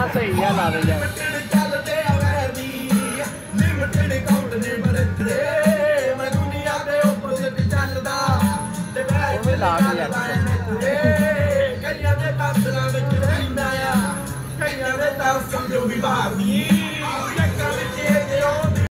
ਸਹੀ ਗੱਲ ਆ ਰਹੀ ਯਾਰ ਉਹ ਲਾ ਕੇ ਯਾਰ ਕਈਆਂ ਦੇ ਦਰਸ਼ਨਾਂ ਵਿੱਚ ਰਹਿੰਦਾ ਆ ਕਈਆਂ ਦੇ ਦਰਸ਼ਨ ਜੋ ਵੀ ਬਾਹਰ ਦੀ